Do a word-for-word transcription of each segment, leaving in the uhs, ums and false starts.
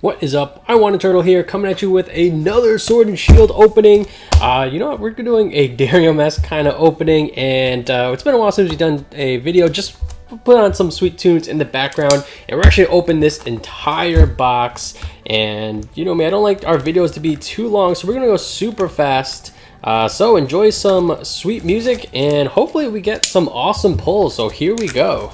What is up? I Want a Turtle here, coming at you with another Sword and Shield opening. Uh, you know what? We're doing a Darium-esque kind of opening, and uh, it's been a while since we've done a video. Just put on some sweet tunes in the background, and we're actually open this entire box. And you know me, I don't like our videos to be too long, so we're gonna go super fast. Uh, so enjoy some sweet music, and hopefully we get some awesome pulls. So here we go.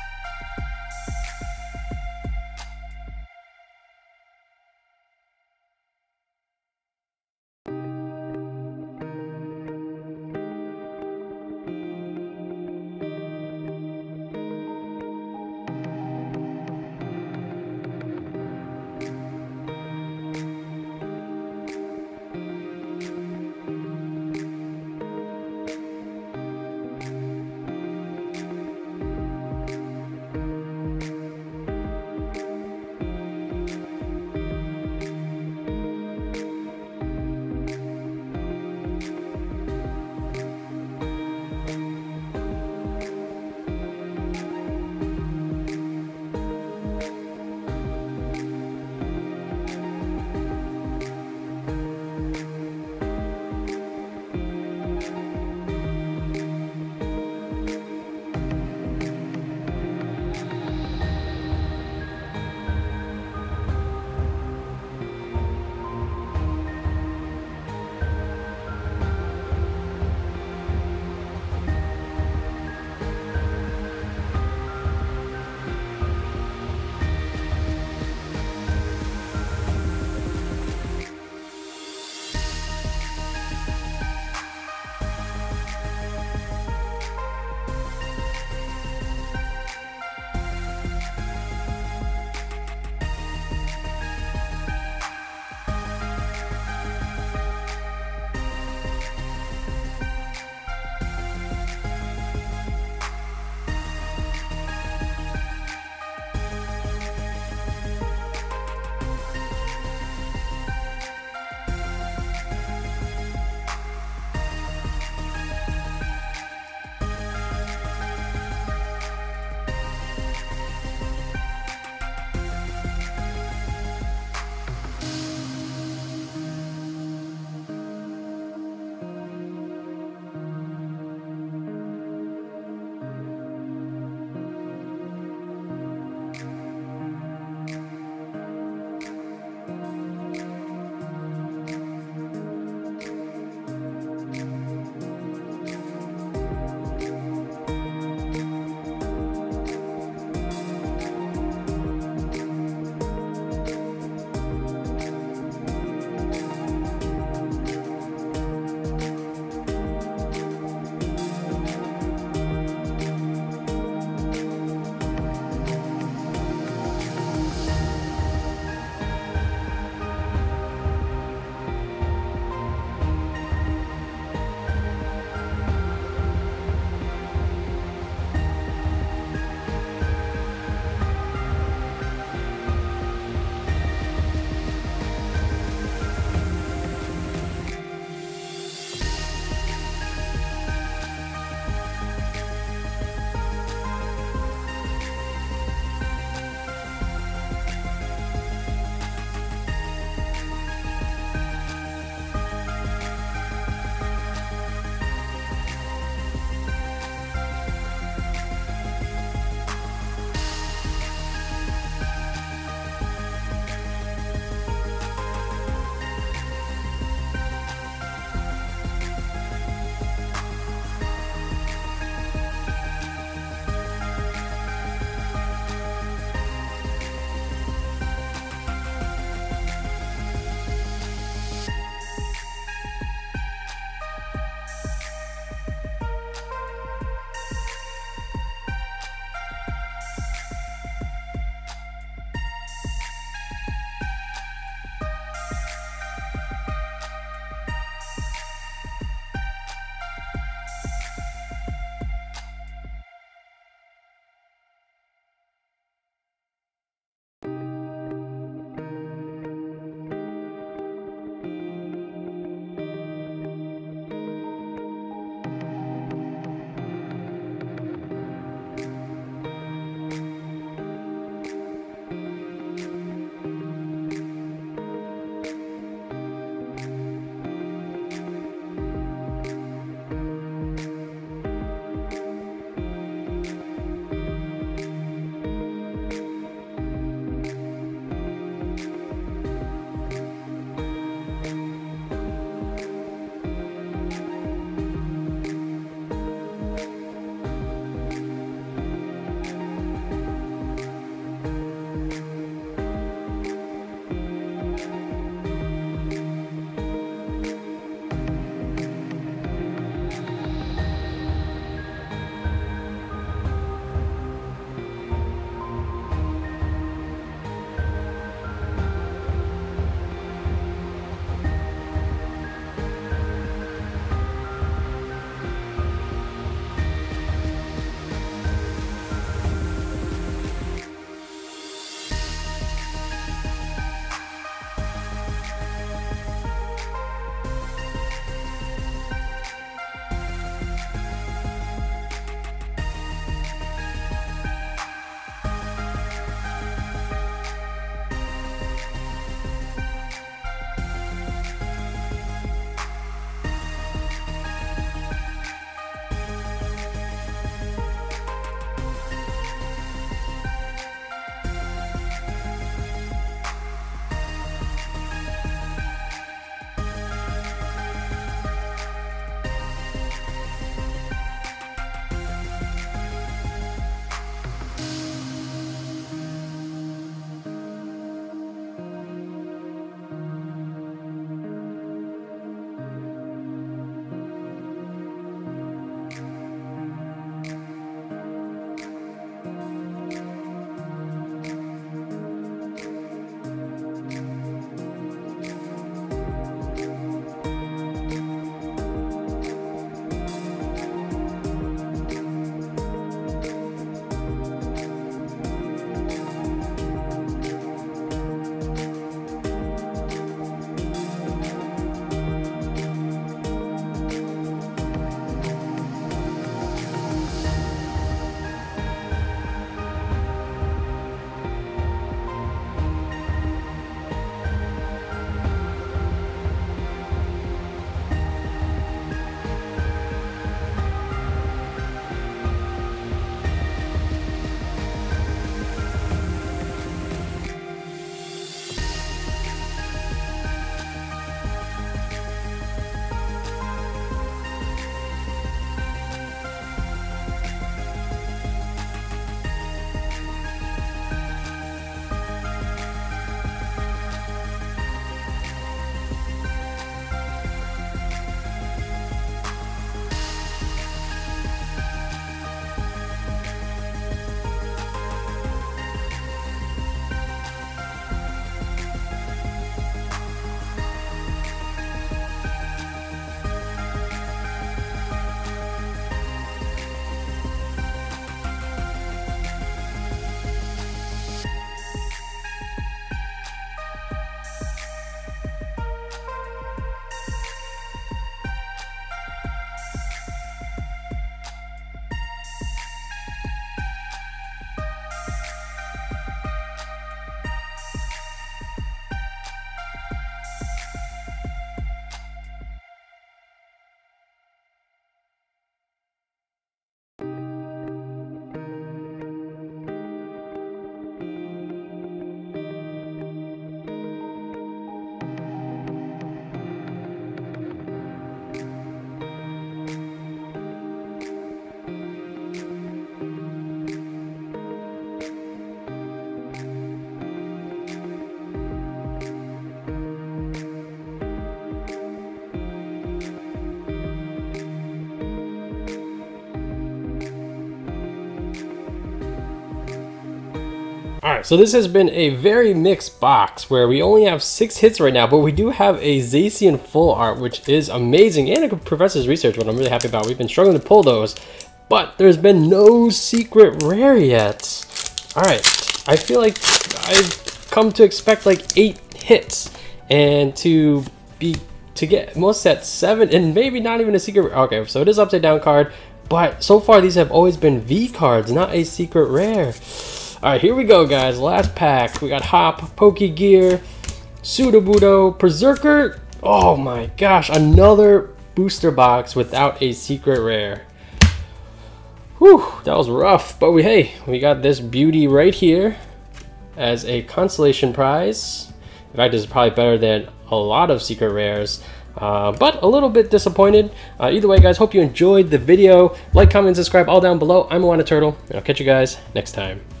Alright, so this has been a very mixed box where we only have six hits right now, but we do have a Zacian full art, which is amazing, and a Professor's Research, what I'm really happy about. We've been struggling to pull those, but there's been no secret rare yet. Alright, I feel like I've come to expect like eight hits, and to be to get most at seven, and maybe not even a secret. Okay, so it is upside down card, but so far these have always been V cards, not a secret rare. Alright, here we go, guys. Last pack. We got Hop, Pokegear, Sudowoodo, Berserker. Oh my gosh, another booster box without a secret rare. Whew, that was rough. But we, hey, we got this beauty right here as a consolation prize. In fact, this is probably better than a lot of secret rares. Uh, but a little bit disappointed. Uh, either way, guys, hope you enjoyed the video. Like, comment, subscribe all down below. I'm Iwana Turtle, and I'll catch you guys next time.